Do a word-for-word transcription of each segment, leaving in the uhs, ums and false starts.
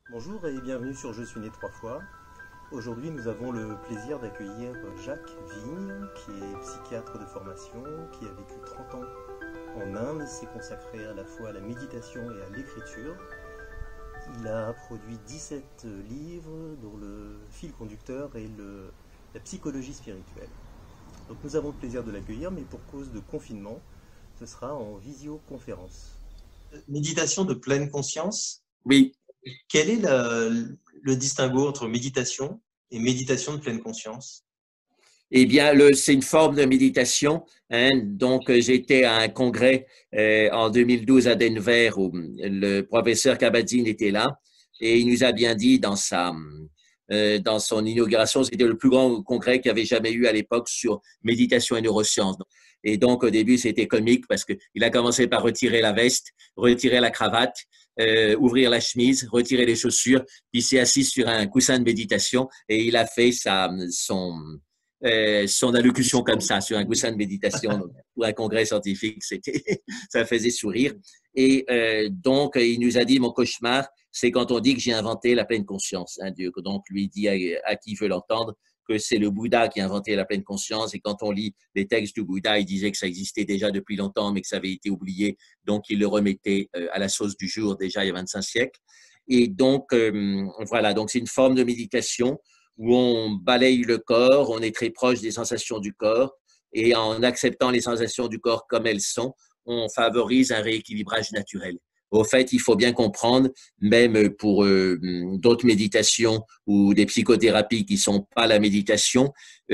Bonjour et bienvenue sur Je suis né trois fois. Aujourd'hui, nous avons le plaisir d'accueillir Jacques Vigne, qui est psychiatre de formation, qui a vécu trente ans en Inde, s'est consacré à la fois à la méditation et à l'écriture. Il a produit dix-sept livres dont le fil conducteur est le, la psychologie spirituelle. Donc nous avons le plaisir de l'accueillir, mais pour cause de confinement, ce sera en visioconférence. Méditation de pleine conscience. Oui. Quel est le, le distinguo entre méditation et méditation de pleine conscience? Eh bien, c'est une forme de méditation. Hein. Donc, j'étais à un congrès euh, en deux mille douze à Denver où le professeur Kabat-Zinn était là et il nous a bien dit dans sa euh, dans son inauguration, c'était le plus grand congrès qu'il y avait jamais eu à l'époque sur méditation et neurosciences. Et donc, au début, c'était comique parce qu'il a commencé par retirer la veste, retirer la cravate, euh, ouvrir la chemise, retirer les chaussures, puis il s'est assis sur un coussin de méditation et il a fait sa, son, euh, son allocution comme ça, sur un coussin de méditation. Donc, pour un congrès scientifique, c'était, ça faisait sourire. Et euh, donc, il nous a dit, mon cauchemar, c'est quand on dit que j'ai inventé la pleine conscience. Hein, Dieu. Donc, lui dit à, à qui veut l'entendre, que c'est le Bouddha qui a inventé la pleine conscience. Et quand on lit les textes du Bouddha, il disait que ça existait déjà depuis longtemps, mais que ça avait été oublié. Donc, il le remettait à la sauce du jour déjà il y a vingt-cinq siècles. Et donc, euh, voilà, donc c'est une forme de méditation où on balaye le corps, on est très proche des sensations du corps. Et en acceptant les sensations du corps comme elles sont, on favorise un rééquilibrage naturel. Au fait, il faut bien comprendre, même pour euh, d'autres méditations ou des psychothérapies qui sont pas la méditation,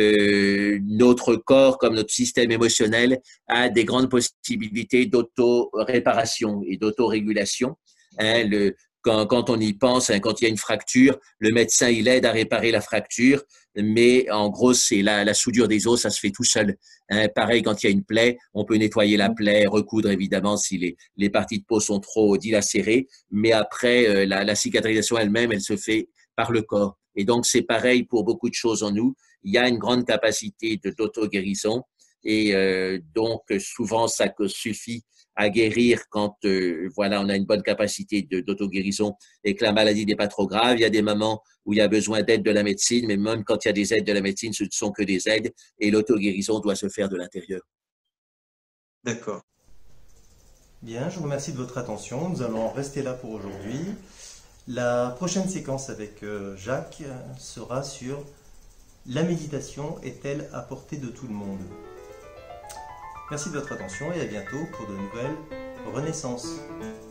euh, notre corps, comme notre système émotionnel, a des grandes possibilités d'auto-réparation et d'autorégulation. Hein, le, quand, quand on y pense, hein, quand il y a une fracture, le médecin, il aide à réparer la fracture, mais en gros, c'est la, la soudure des os, ça se fait tout seul. Hein, pareil, quand il y a une plaie, on peut nettoyer la plaie, recoudre évidemment si les, les parties de peau sont trop dilacérées, mais après, euh, la, la cicatrisation elle-même, elle se fait par le corps. Et donc, c'est pareil pour beaucoup de choses en nous. Il y a une grande capacité d'auto-guérison et euh, donc, souvent, ça suffit à guérir quand euh, voilà, on a une bonne capacité d'auto-guérison et que la maladie n'est pas trop grave. Il y a des moments où il y a besoin d'aide de la médecine, mais même quand il y a des aides de la médecine, ce ne sont que des aides et l'auto-guérison doit se faire de l'intérieur. D'accord. Bien, je vous remercie de votre attention. Nous allons en rester là pour aujourd'hui. La prochaine séquence avec Jacques sera sur la méditation est-elle à portée de tout le monde? Merci de votre attention et à bientôt pour de nouvelles renaissances.